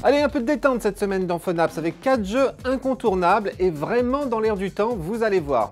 Allez, un peu de détente cette semaine dans Phonaps avec 4 jeux incontournables et vraiment dans l'air du temps, vous allez voir.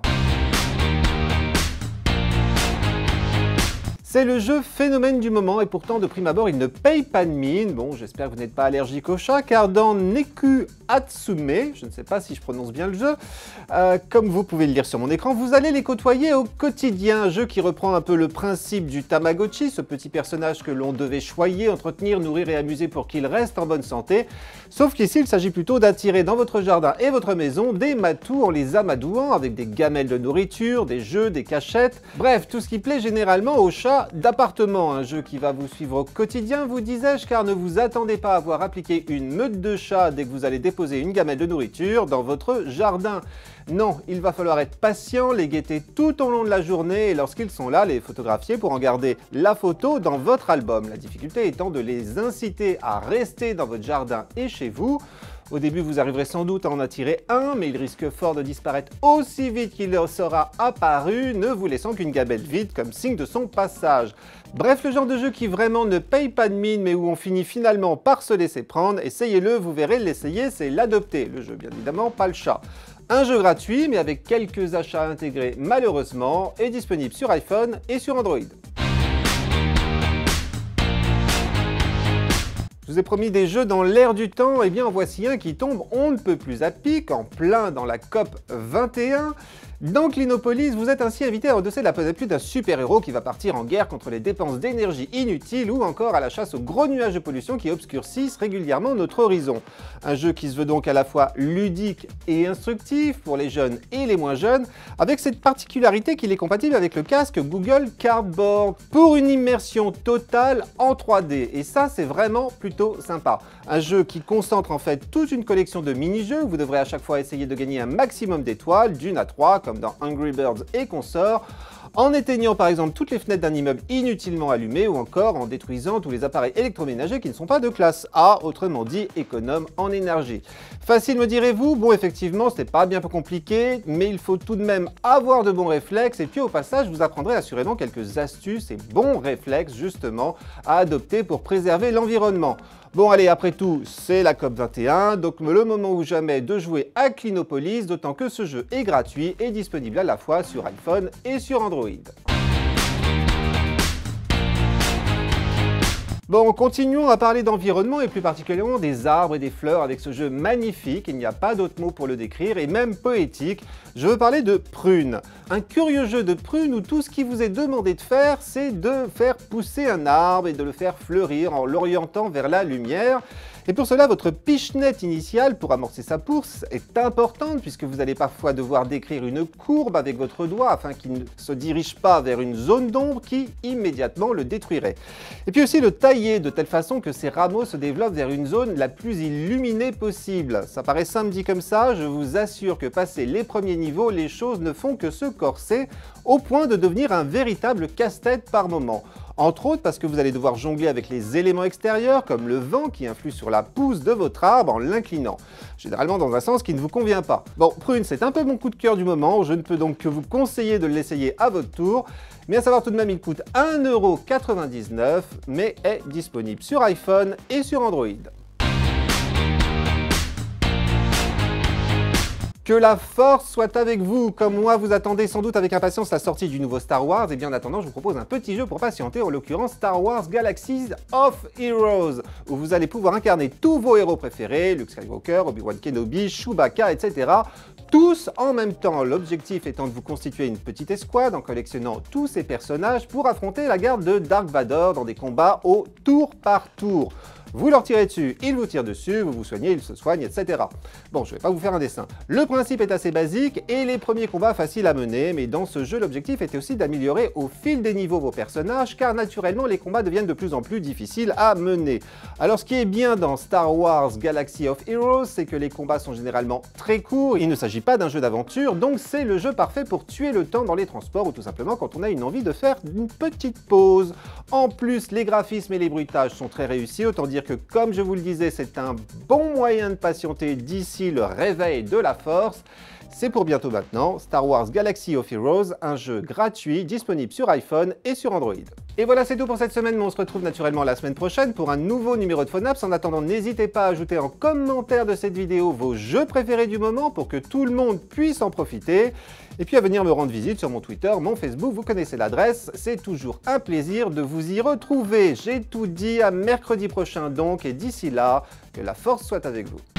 C'est le jeu phénomène du moment et pourtant de prime abord il ne paye pas de mine. Bon, j'espère que vous n'êtes pas allergique au chat car dans Neku Hatsume, je ne sais pas si je prononce bien le jeu, comme vous pouvez le lire sur mon écran, vous allez les côtoyer au quotidien. Un jeu qui reprend un peu le principe du Tamagotchi, ce petit personnage que l'on devait choyer, entretenir, nourrir et amuser pour qu'il reste en bonne santé. Sauf qu'ici il s'agit plutôt d'attirer dans votre jardin et votre maison des matous en les amadouant avec des gamelles de nourriture, des jeux, des cachettes, bref, tout ce qui plaît généralement aux chats d'appartement, un jeu qui va vous suivre au quotidien, vous disais-je, car ne vous attendez pas à voir appliquer une meute de chats dès que vous allez déposer une gamelle de nourriture dans votre jardin. Non, il va falloir être patient, les guetter tout au long de la journée et lorsqu'ils sont là, les photographier pour en garder la photo dans votre album. La difficulté étant de les inciter à rester dans votre jardin et chez vous. Au début, vous arriverez sans doute à en attirer un, mais il risque fort de disparaître aussi vite qu'il sera apparu, ne vous laissant qu'une gamelle vide comme signe de son passage. Bref, le genre de jeu qui vraiment ne paye pas de mine, mais où on finit finalement par se laisser prendre. Essayez-le, vous verrez, l'essayer, c'est l'adopter. Le jeu, bien évidemment, pas le chat. Un jeu gratuit, mais avec quelques achats intégrés malheureusement, est disponible sur iPhone et sur Android. Je vous ai promis des jeux dans l'air du temps, et bien en voici un qui tombe on ne peut plus à pic, en plein dans la COP 21. Dans Clinopolis, vous êtes ainsi invité à endosser la panoplie d'un super-héros qui va partir en guerre contre les dépenses d'énergie inutiles ou encore à la chasse aux gros nuages de pollution qui obscurcissent régulièrement notre horizon. Un jeu qui se veut donc à la fois ludique et instructif pour les jeunes et les moins jeunes, avec cette particularité qu'il est compatible avec le casque Google Cardboard pour une immersion totale en 3D. Et ça, c'est vraiment plutôt sympa. Un jeu qui concentre en fait toute une collection de mini-jeux où vous devrez à chaque fois essayer de gagner un maximum d'étoiles, d'une à 3, comme dans Angry Birds et consorts, en éteignant par exemple toutes les fenêtres d'un immeuble inutilement allumé ou encore en détruisant tous les appareils électroménagers qui ne sont pas de classe A, autrement dit économes en énergie. Facile me direz-vous? Bon, effectivement, c'est pas bien peu compliqué, mais il faut tout de même avoir de bons réflexes et puis au passage, vous apprendrez assurément quelques astuces et bons réflexes justement à adopter pour préserver l'environnement. Bon allez, après tout, c'est la COP 21, donc le moment ou jamais de jouer à Clinopolis, d'autant que ce jeu est gratuit et disponible à la fois sur iPhone et sur Android. Bon, continuons à parler d'environnement et plus particulièrement des arbres et des fleurs avec ce jeu magnifique, il n'y a pas d'autre mot pour le décrire et même poétique. Je veux parler de Prune. Un curieux jeu de prune où tout ce qui vous est demandé de faire, c'est de faire pousser un arbre et de le faire fleurir en l'orientant vers la lumière. Et pour cela, votre pichenette initiale pour amorcer sa course est importante puisque vous allez parfois devoir décrire une courbe avec votre doigt afin qu'il ne se dirige pas vers une zone d'ombre qui immédiatement le détruirait. Et puis aussi le tailler de telle façon que ses rameaux se développent vers une zone la plus illuminée possible. Ça paraît simple dit comme ça, je vous assure que passé les premiers niveaux, les choses ne font que se corser au point de devenir un véritable casse-tête par moment. Entre autres parce que vous allez devoir jongler avec les éléments extérieurs comme le vent qui influe sur la pousse de votre arbre en l'inclinant, généralement dans un sens qui ne vous convient pas. Bon, Prune, c'est un peu mon coup de cœur du moment, je ne peux donc que vous conseiller de l'essayer à votre tour, mais à savoir tout de même il coûte 1,99 €, mais est disponible sur iPhone et sur Android. Que la force soit avec vous, comme moi vous attendez sans doute avec impatience la sortie du nouveau Star Wars, et bien en attendant je vous propose un petit jeu pour patienter, en l'occurrence Star Wars Galaxies of Heroes, où vous allez pouvoir incarner tous vos héros préférés, Luke Skywalker, Obi-Wan Kenobi, Chewbacca, etc. tous en même temps. L'objectif étant de vous constituer une petite escouade en collectionnant tous ces personnages pour affronter la garde de Dark Vador dans des combats au tour par tour. Vous leur tirez dessus, ils vous tirent dessus, vous vous soignez, ils se soignent, etc. Bon, je ne vais pas vous faire un dessin. Le principe est assez basique et les premiers combats faciles à mener, mais dans ce jeu, l'objectif était aussi d'améliorer au fil des niveaux vos personnages, car naturellement, les combats deviennent de plus en plus difficiles à mener. Alors, ce qui est bien dans Star Wars Galaxy of Heroes, c'est que les combats sont généralement très courts, il ne s'agit pas d'un jeu d'aventure, donc c'est le jeu parfait pour tuer le temps dans les transports ou tout simplement quand on a une envie de faire une petite pause. En plus, les graphismes et les bruitages sont très réussis, autant dire que, comme je vous le disais, c'est un bon moyen de patienter d'ici le réveil de la force. C'est pour bientôt maintenant, Star Wars Galaxy of Heroes, un jeu gratuit disponible sur iPhone et sur Android. Et voilà, c'est tout pour cette semaine, mais on se retrouve naturellement la semaine prochaine pour un nouveau numéro de Phonaps. En attendant, n'hésitez pas à ajouter en commentaire de cette vidéo vos jeux préférés du moment pour que tout le monde puisse en profiter. Et puis à venir me rendre visite sur mon Twitter, mon Facebook, vous connaissez l'adresse. C'est toujours un plaisir de vous y retrouver. J'ai tout dit, à mercredi prochain donc, et d'ici là, que la force soit avec vous.